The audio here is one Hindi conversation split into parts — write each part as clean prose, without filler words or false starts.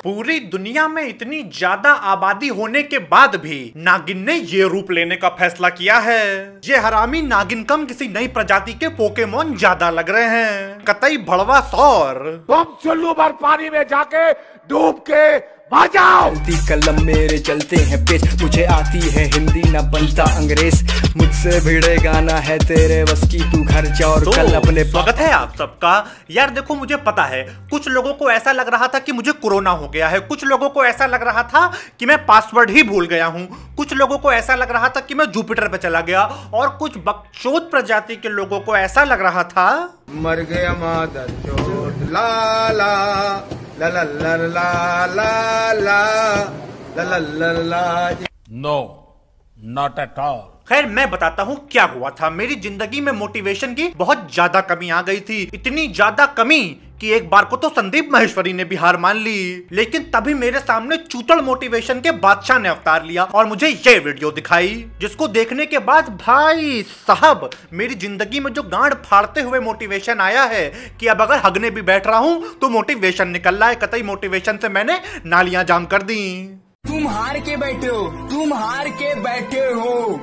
पूरी दुनिया में इतनी ज्यादा आबादी होने के बाद भी नागिन ने ये रूप लेने का फैसला किया है। ये हरामी नागिन कम किसी नई प्रजाति के पोकेमोन ज्यादा लग रहे हैं। कतई भड़वा सौर। तुम चुल्लू भर पानी में जाके डूब के बजाओ। चलती कलम मेरे चलते हैं पेज, मुझे आती है हिंदी ना बनता अंग्रेज, मुझसे भिड़े गाना है तेरे बस की, तू घर जा और कल अपने। स्वागत है आप सबका। यार देखो, मुझे पता है कुछ लोगों को ऐसा लग रहा था कि मुझे कोरोना हो गया है, कुछ लोगों को ऐसा लग रहा था कि मैं पासवर्ड ही भूल गया हूँ, कुछ लोगों को ऐसा लग रहा था कि मैं जुपिटर पे चला गया, और कुछ बकचोद प्रजाति के लोगों को ऐसा लग रहा था मर गया मादर चोद ला ला ला ला ला ला ला ला ला ला ला। No, not at all. खैर मैं बताता हूँ क्या हुआ था। मेरी जिंदगी में मोटिवेशन की बहुत ज्यादा कमी आ गई थी, इतनी ज्यादा कमी कि एक बार को तो संदीप माहेश्वरी ने भी हार मान ली। लेकिन तभी मेरे सामने चूतड़ मोटिवेशन के बादशाह ने अवतार लिया और मुझे ये वीडियो दिखाई, जिसको देखने के बाद भाई साहब मेरी जिंदगी में जो गांड फाड़ते हुए मोटिवेशन आया है कि अब अगर हगने भी बैठ रहा हूँ तो मोटिवेशन निकल रहा है। कतई मोटिवेशन से मैंने नालियां जाम कर दी। तुम हार के बैठे हो, तुम हार के बैठे हो।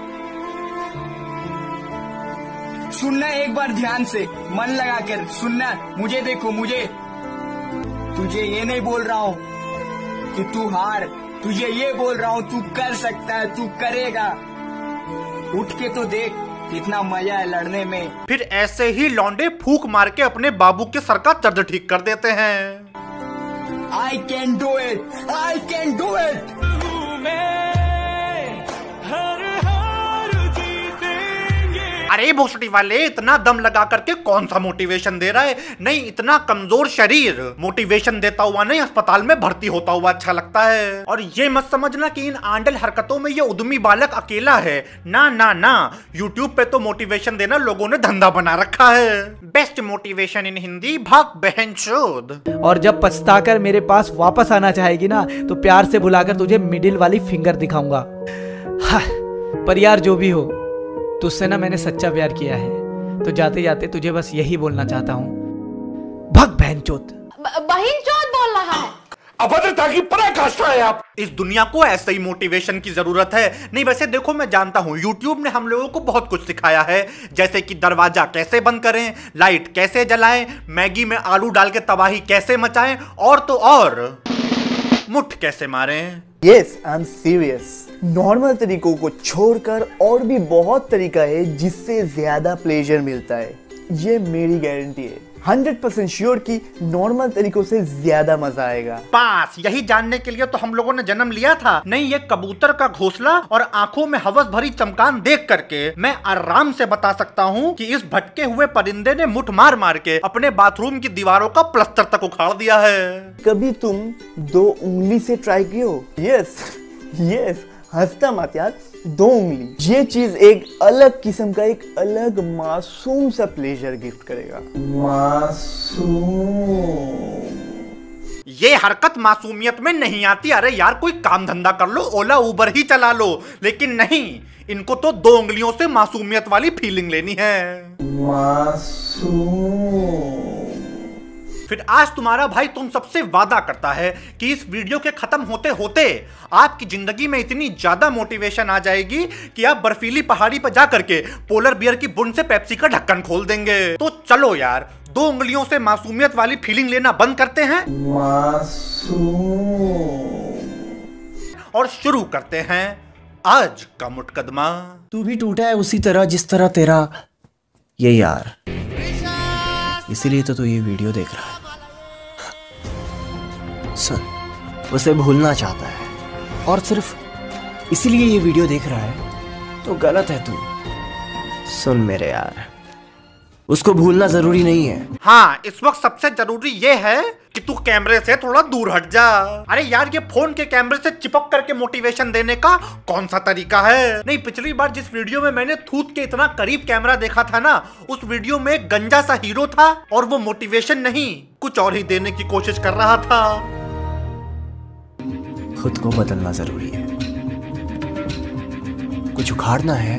सुनना एक बार ध्यान से, मन लगा कर सुनना। मुझे देखो, मुझे तुझे ये नहीं बोल रहा हूँ कि तू हार, तुझे ये बोल रहा हूँ तू कर सकता है, तू करेगा। उठ के तो देख कितना मजा है लड़ने में। फिर ऐसे ही लौंडे फूक मार के अपने बाबू के सर का दर्द ठीक कर देते हैं। I can do it, I can do it। अरे भोसड़ी वाले, इतना दम लगा करके कौन सा मोटिवेशन दे रहा है? नहीं, इतना कमजोर शरीर मोटिवेशन देता हुआ नहीं, अस्पताल में भर्ती होता हुआ अच्छा लगता है। और ये मत समझना कि इन आंडल हरकतों में ये उद्यमी बालक अकेला है। ना ना ना, यूट्यूब पे तो मोटिवेशन देना लोगों ने धंधा बना रखा है। बेस्ट मोटिवेशन इन हिंदी, भाग बहनचोद। और जब पछताकर मेरे पास वापस आना चाहेगी ना, तो प्यार से बुलाकर तुझे मिडिल वाली फिंगर दिखाऊंगा। पर यार जो भी हो, तुझसे ना मैंने सच्चा प्यार किया है, तो जाते जाते तुझे बस यही बोलना चाहता हूँ, भग बहनचोद। बहनचोद बोल रहा है। अभद्रता की पराकाष्ठा है आप। इस दुनिया को ऐसे ही मोटिवेशन की जरूरत है। नहीं वैसे देखो, मैं जानता हूँ यूट्यूब ने हम लोगों को बहुत कुछ सिखाया है, जैसे कि दरवाजा कैसे बंद करें, लाइट कैसे जलाएं, मैगी में आलू डाल के तबाही कैसे मचाएं, और तो और मुठ कैसे मारें। Yes, I'm serious। नॉर्मल तरीकों को छोड़कर और भी बहुत तरीका है जिससे ज्यादा प्लेजर मिलता है। ये मेरी गारंटी है, 100% श्योर कि नॉर्मल तरीकों से ज्यादा मजा आएगा। पास यही जानने के लिए तो हम लोगों ने जन्म लिया था। नहीं, ये कबूतर का घोंसला और आंखों में हवस भरी चमकान देख करके मैं आराम से बता सकता हूँ कि इस भटके हुए परिंदे ने मुठ मार मार के अपने बाथरूम की दीवारों का प्लस्तर तक उखाड़ दिया है। कभी तुम 2 उंगली से ट्राई किए हो? यस यस, हंसता मत यार, 2 उंगली। ये चीज एक अलग किस्म का, एक अलग मासूम सा प्लेजर गिफ्ट करेगा। मासूम। ये हरकत मासूमियत में नहीं आती। अरे यार कोई काम धंधा कर लो, ओला उबर ही चला लो। लेकिन नहीं, इनको तो 2 उंगलियों से मासूमियत वाली फीलिंग लेनी है। मासूम। फिर आज तुम्हारा भाई तुम सबसे वादा करता है कि इस वीडियो के खत्म होते होते आपकी जिंदगी में इतनी ज्यादा मोटिवेशन आ जाएगी कि आप बर्फीली पहाड़ी पर जाकर के पोलर बियर की बुन से पेप्सी का ढक्कन खोल देंगे। तो चलो यार, 2 उंगलियों से मासूमियत वाली फीलिंग लेना बंद करते हैं और शुरू करते हैं आज का मुकदमा। तू भी टूटा है उसी तरह जिस तरह तेरा ये यार, इसीलिए तो तू ये वीडियो देख रहा है। सुन, उसे भूलना चाहता है और सिर्फ इसीलिए ये वीडियो देख रहा है, तो गलत है तू। सुन मेरे यार, उसको भूलना जरूरी नहीं है। हाँ, इस वक्त सबसे जरूरी ये है कि तू कैमरे से थोड़ा दूर हट जा। अरे यार, ये फोन के कैमरे से चिपक करके मोटिवेशन देने का कौन सा तरीका है? नहीं, पिछली बार जिस वीडियो में मैंने थूत के इतना करीब कैमरा देखा था ना, उस वीडियो में एक गंजा सा हीरो था और वो मोटिवेशन नहीं कुछ और ही देने की कोशिश कर रहा था। खुद को बदलना जरूरी है। कुछ उखाड़ना है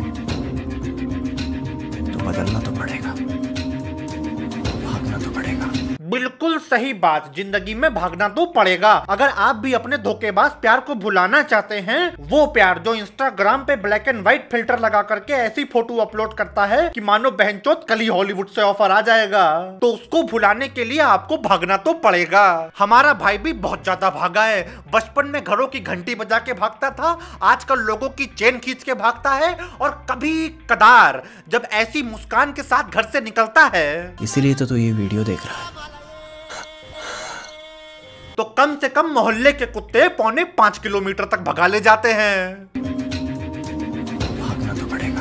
तो बदलना तो पड़ेगा, भागना तो पड़ेगा। बिल्कुल बिल्कुल सही बात, जिंदगी में भागना तो पड़ेगा। अगर आप भी अपने धोखेबाज प्यार को भुलाना चाहते हैं, वो प्यार जो इंस्टाग्राम पे ब्लैक एंड व्हाइट फिल्टर लगा करके ऐसी फोटो अपलोड करता है कि मानो बहनचोद कल ही हॉलीवुड से ऑफर आ जाएगा, तो उसको भुलाने के लिए आपको भागना तो पड़ेगा। हमारा भाई भी बहुत ज्यादा भागा है। बचपन में घरों की घंटी बजा के भागता था, आजकल लोगों की चेन खींच के भागता है, और कभी कदार जब ऐसी मुस्कान के साथ घर से निकलता है। इसीलिए तो तू ये वीडियो देख रहा है। तो कम से कम मोहल्ले के कुत्ते 4.5 किलोमीटर तक भगा ले जाते हैं। भागना तो पड़ेगा।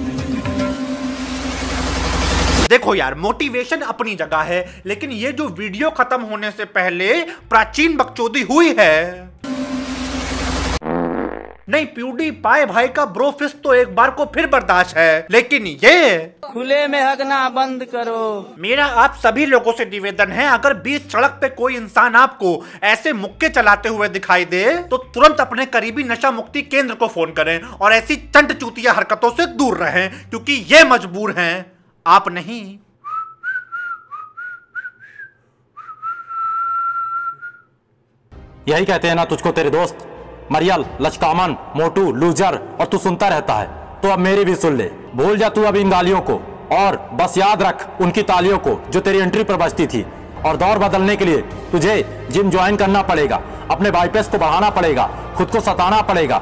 देखो यार, मोटिवेशन अपनी जगह है, लेकिन ये जो वीडियो खत्म होने से पहले प्राचीन बकचोदी हुई है। नहीं, प्यूडीपाई भाई का ब्रो फिस्ट तो एक बार को फिर बर्दाश्त है, लेकिन ये खुले में हगना बंद करो। मेरा आप सभी लोगों से निवेदन है, अगर बीच सड़क पे कोई इंसान आपको ऐसे मुक्के चलाते हुए दिखाई दे तो तुरंत अपने करीबी नशा मुक्ति केंद्र को फोन करें और ऐसी चंट चूतिया हरकतों से दूर रहें, क्योंकि ये मजबूर हैं, आप नहीं। यही कहते हैं ना तुझको तेरे दोस्त, मरियल, लचकामन, मोटू, लूजर, और तू सुनता रहता है। तो अब मेरी भी सुन ले, भूल जा तू अब इन गालियों को, और बस याद रख उनकी तालियों को जो तेरी एंट्री पर बजती थी। और दौर बदलने के लिए तुझे जिम ज्वाइन करना पड़ेगा, अपने बाइपेस को बढ़ाना पड़ेगा, खुद को सताना पड़ेगा।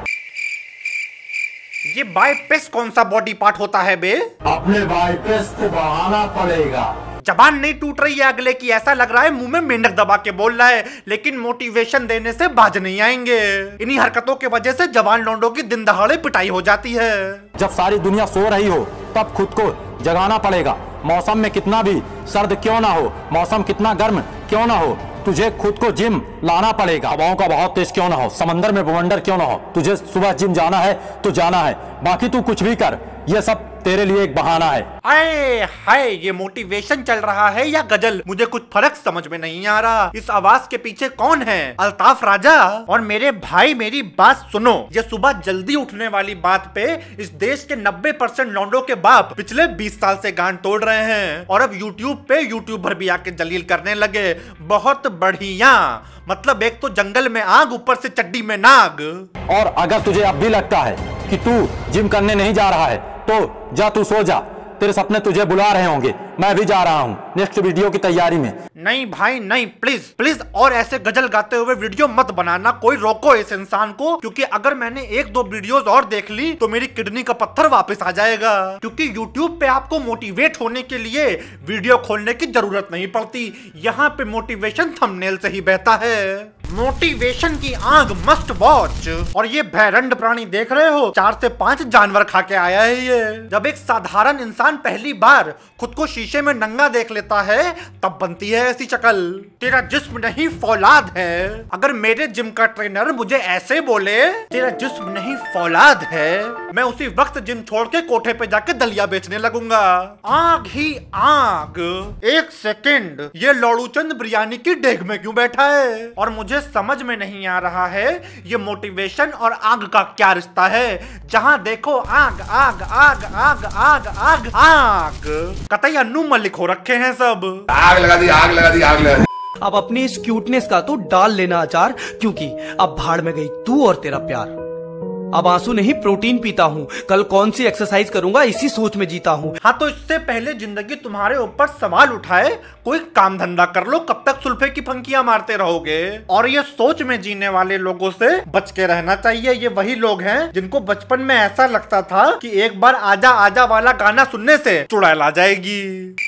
ये बाइपेस कौन सा बॉडी पार्ट होता है बे? अपने बाइपेस को बढ़ाना पड़ेगा। जबान नहीं टूट रही है अगले की, ऐसा लग रहा है मुंह में मेंढक दबा के बोल रहा है, लेकिन मोटिवेशन देने से बाज नहीं आएंगे। इन्हीं हरकतों के वजह से जवान लौंडों की दिन दहाड़े पिटाई हो जाती है। जब सारी दुनिया सो रही हो तब खुद को जगाना पड़ेगा। मौसम में कितना भी सर्द क्यों ना हो, मौसम कितना गर्म क्यों ना हो, तुझे खुद को जिम लाना पड़ेगा। हवाओं का बहुत तेज क्यों ना हो, समंदर में बवंडर क्यों ना हो, तुझे सुबह जिम जाना है तो जाना है, बाकी तू कुछ भी कर, ये सब तेरे लिए एक बहाना है। आए हाय, ये मोटिवेशन चल रहा है या गजल, मुझे कुछ फर्क समझ में नहीं आ रहा। इस आवाज के पीछे कौन है? अल्ताफ राजा? और मेरे भाई मेरी बात सुनो, ये सुबह जल्दी उठने वाली बात पे इस देश के 90% लौंडों के बाप पिछले 20 साल से गांड तोड़ रहे हैं, और अब यूट्यूब पे यूट्यूबर भी आके जलील करने लगे। बहुत बढ़िया, मतलब एक तो जंगल में आग, ऊपर से चड्डी में नाग। और अगर तुझे अब भी लगता है कि तू जिम करने नहीं जा रहा है तो जा, तू सो जा, तेरे सपने तुझे बुला रहे होंगे। मैं भी जा रहा हूँ नेक्स्ट वीडियो की तैयारी में। नहीं भाई नहीं, प्लीज प्लीज और ऐसे गजल गाते हुए वीडियो मत बनाना, कोई रोको इस इंसान को, क्योंकि अगर मैंने 1-2 वीडियोस और देख ली तो मेरी किडनी का पत्थर वापस आ जाएगा। क्योंकि YouTube पे आपको मोटिवेट होने के लिए वीडियो खोलने की जरूरत नहीं पड़ती, यहाँ पे मोटिवेशन थंबनेल से ही बहता है। मोटिवेशन की आग मस्ट वॉच। और ये भैरंड प्राणी देख रहे हो, 4 से 5 जानवर खा के आया है ये। जब एक साधारण इंसान पहली बार खुद को शीशे में नंगा देख लेता है तब बनती है ऐसी शक्ल। तेरा जिस्म नहीं फौलाद है। अगर मेरे जिम का ट्रेनर मुझे ऐसे बोले तेरा जिस्म नहीं फौलाद है, मैं उसी वक्त जिम छोड़ के कोठे पे जाके दलिया बेचने लगूंगा। आग ही आग। एक सेकंड, ये लौड़ूचंद बिरयानी की डेग में क्यों बैठा है? और मुझे समझ में नहीं आ रहा है ये मोटिवेशन और आग का क्या रिश्ता है। जहां देखो आग आग आग आग आग आग आग। कतई अन्नू मलिक हो रखे हैं सब। आग लगा दी, आग लगा दी, आग लगा दी। अब अपनी इस क्यूटनेस का तो डाल लेना अचार, क्योंकि अब भाड़ में गई तू और तेरा प्यार। अब आंसू नहीं प्रोटीन पीता हूँ, कल कौन सी एक्सरसाइज करूंगा इसी सोच में जीता हूँ। हाँ, तो इससे पहले जिंदगी तुम्हारे ऊपर सवाल उठाए कोई काम धंधा कर लो, कब तक सुल्फे की फंकियां मारते रहोगे। और ये सोच में जीने वाले लोगों से बच के रहना चाहिए। ये वही लोग हैं जिनको बचपन में ऐसा लगता था कि एक बार आजा आजा वाला गाना सुनने से चुड़ैल आ जाएगी।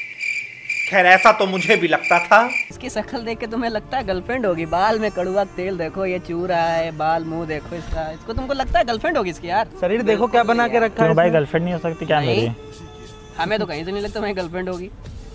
खैर ऐसा तो मुझे भी लगता था। इसकी शक्ल देख के तुम्हें लगता है गर्लफ्रेंड होगी। बाल में कड़वा तेल देखो, ये चू रहा है, बाल मुंह देखो इसको तुमको लगता है गर्लफ्रेंड होगी इसकी? यार शरीर देखो क्या बना के रखा है। भाई गर्लफ्रेंड नहीं हो सकती क्या मेरी? हमें तो कहीं से नहीं लगता मेरी गर्लफ्रेंड होगी।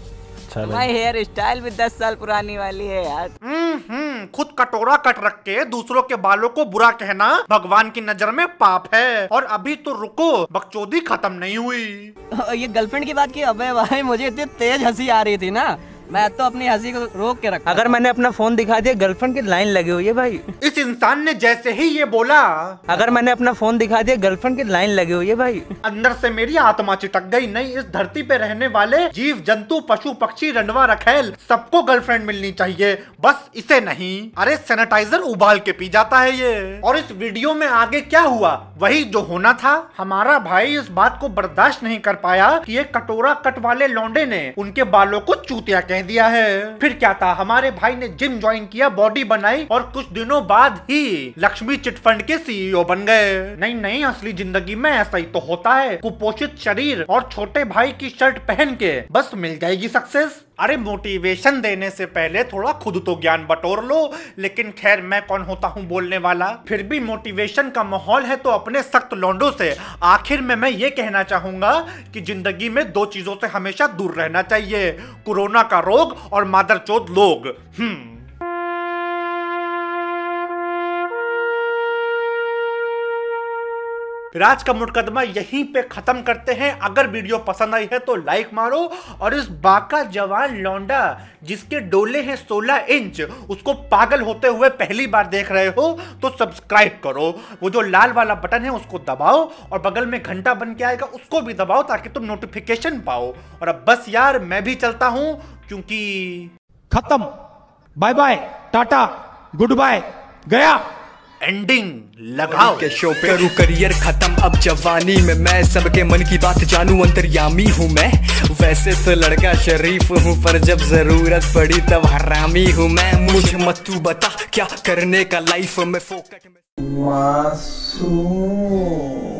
माय हेयर स्टाइल भी 10 साल पुरानी वाली है यार। खुद कटोरा कट रख के दूसरों के बालों को बुरा कहना भगवान की नजर में पाप है। और अभी तो रुको, बकचोदी खत्म नहीं हुई। ये गर्लफ्रेंड की बात की, अबे भाई मुझे इतनी तेज हंसी आ रही थी ना, मैं तो अपनी हंसी को रोक के रखा। अगर मैंने अपना फोन दिखा दिया, गर्लफ्रेंड की लाइन लगी हुई है भाई। इस इंसान ने जैसे ही ये बोला, अगर मैंने अपना फोन दिखा दिया, गर्लफ्रेंड की लाइन लगी हुई है भाई, अंदर से मेरी आत्मा चिटक गई। नहीं, इस धरती पे रहने वाले जीव जंतु, पशु पक्षी, रंडवा रखेल सबको गर्लफ्रेंड मिलनी चाहिए, बस इसे नहीं। अरे सैनिटाइजर उबाल के पी जाता है ये। और इस वीडियो में आगे क्या हुआ, वही जो होना था। हमारा भाई इस बात को बर्दाश्त नहीं कर पाया कि एक कटोरा कट वाले लौंडे ने उनके बालों को चूतिया कह दिया है। फिर क्या था, हमारे भाई ने जिम ज्वाइन किया, बॉडी बनाई और कुछ दिनों बाद ही लक्ष्मी चिटफंड के सीईओ बन गए। नहीं, असली जिंदगी में ऐसा ही तो होता है। कुपोषित शरीर और छोटे भाई की शर्ट पहन के बस मिल जाएगी सक्सेस। अरे मोटिवेशन देने से पहले थोड़ा खुद तो ज्ञान बटोर लो। लेकिन खैर, मैं कौन होता हूँ बोलने वाला। फिर भी मोटिवेशन का माहौल है तो अपने सख्त लौंडों से आखिर में मैं ये कहना चाहूंगा कि जिंदगी में दो चीजों से हमेशा दूर रहना चाहिए, कोरोना का रोग और मादरचोद लोग। राज का मुकदमा यहीं पे खत्म करते हैं। अगर वीडियो पसंद आई है तो लाइक मारो और इस बाका जवान लौंडा जिसके डोले हैं 16 इंच, उसको पागल होते हुए पहली बार देख रहे हो तो सब्सक्राइब करो। वो जो लाल वाला बटन है उसको दबाओ और बगल में घंटा बन के आएगा उसको भी दबाओ ताकि तुम नोटिफिकेशन पाओ। और अब बस यार मैं भी चलता हूं क्योंकि खत्म। Bye bye, tata, good bye, गया। एंडिंग लगाओ के शो पे करूं करियर खत्म अब जवानी में, मैं सबके मन की बात जानूं, अंतर्यामी हूं मैं। वैसे तो लड़का शरीफ हूं पर जब जरूरत पड़ी तब हरामी हूं मैं। मुझे मत तू बता क्या करने का लाइफ में, फोकट में। मासूम।